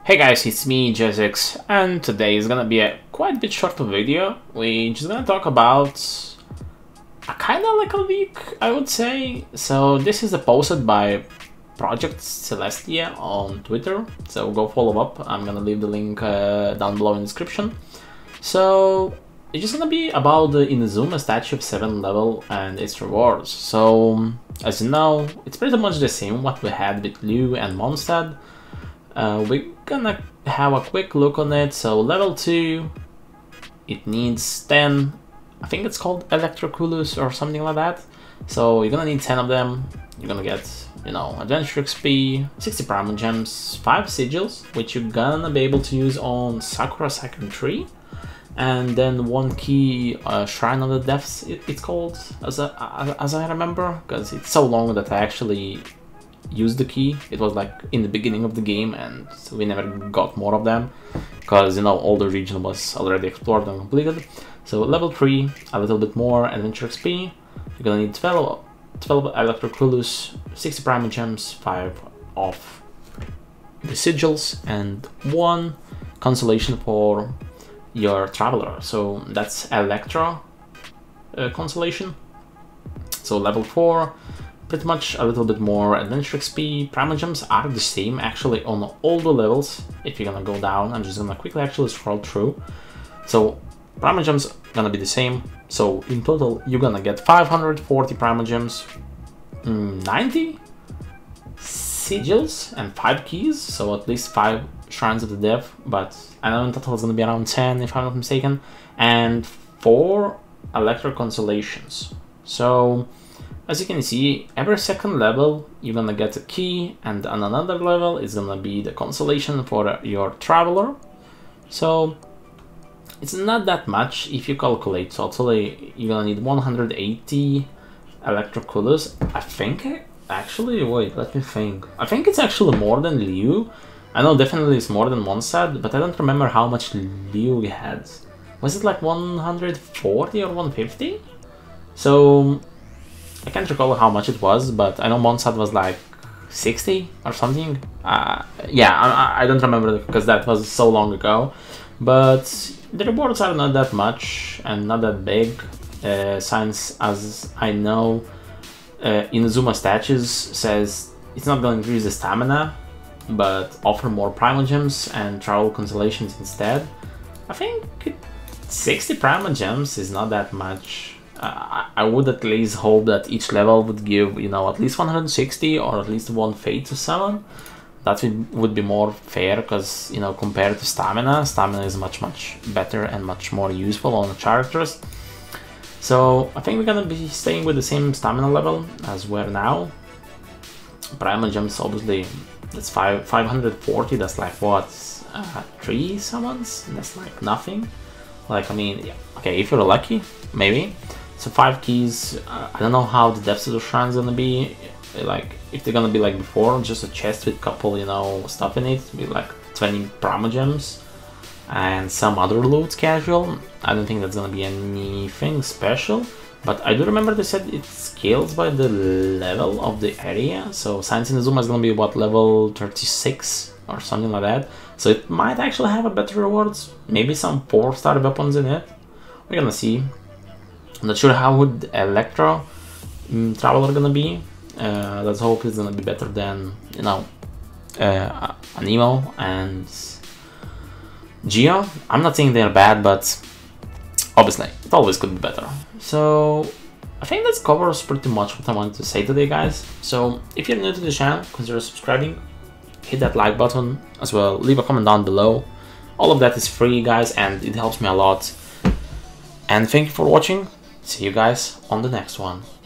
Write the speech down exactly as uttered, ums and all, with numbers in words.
Hey guys, it's me, Jesix, and today is gonna be a quite bit shorter video. We're just gonna talk about a kinda like a leak, I would say. So this is a posted by Project Celestia on Twitter, so go follow up. I'm gonna leave the link uh, down below in the description. So it's just gonna be about the Inazuma statue of seventh level and its rewards. So as you know, it's pretty much the same what we had with Liu and Mondstadt. Uh, we're gonna have a quick look on it. So level two, it needs ten, I think it's called Electroculus or something like that. So you're gonna need ten of them. You're gonna get, you know, Adventure X P, sixty primogems, five sigils, which you're gonna be able to use on Sakura Second Tree, and then one key, uh, Shrine of the Depths, it, it's called, as, a, as I remember, because it's so long that I actually used the key. It was like in the beginning of the game and we never got more of them because, you know, all the region was already explored and completed. So level three, a little bit more Adventure X P. You're gonna need twelve, twelve Electroculus, sixty primogems, five of the sigils, and one consolation for your traveler. So that's Electro uh, consolation. So level four, pretty much a little bit more Adventure X P. Primogems are the same actually on all the levels. If you're gonna go down, I'm just gonna quickly actually scroll through. So primogems gonna be the same. So in total you're gonna get five hundred forty primogems, ninety sigils, and five keys. So at least five shrines of the depth, but I know in total it's gonna be around ten if I'm not mistaken, and four electro consolations. So as you can see, every second level you're gonna get a key, and on another level is gonna be the consolation for your traveler. So it's not that much if you calculate. Totally you're gonna need one hundred eighty Electroculus. I think actually, wait, let me think. I think it's actually more than Liu. I know definitely it's more than Mondstadt, but I don't remember how much Liu had. Was it like one hundred forty or one hundred fifty? So I can't recall how much it was, but I know Mondstadt was like sixty or something. Uh, yeah, I, I don't remember because that was so long ago. But the rewards are not that much and not that big. Uh, since, as I know, uh, Inazuma statues says it's not going to increase the stamina, but offer more primogems and travel consolations instead. I think sixty primogems is not that much. Uh, I would at least hope that each level would give, you know, at least one hundred sixty or at least one fate to summon. That would, would be more fair because, you know, compared to stamina, stamina is much, much better and much more useful on the characters. So I think we're gonna be staying with the same stamina level as we're now. Primogems, obviously, that's five, 540, that's like what, uh, three summons? That's like nothing. Like, I mean, yeah, okay, if you're lucky, maybe. So five keys. uh, I don't know how the depths of the shrine is gonna be, like if they're gonna be like before, just a chest with couple, you know, stuff in it, with like twenty primogems and some other loot casual. I don't think that's gonna be anything special, but I do remember they said it scales by the level of the area. So Science Inazuma is gonna be what, level thirty-six or something like that, so it might actually have a better rewards, maybe some four star weapons in it. We're gonna see. I'm not sure how would Electro um, Traveler gonna be. Uh, let's hope it's gonna be better than, you know, uh, Anemo and Geo. I'm not saying they're bad, but obviously it always could be better. So I think that covers pretty much what I wanted to say today, guys. So if you're new to the channel, consider subscribing, hit that like button as well, leave a comment down below. All of that is free, guys, and it helps me a lot. And thank you for watching. See you guys on the next one.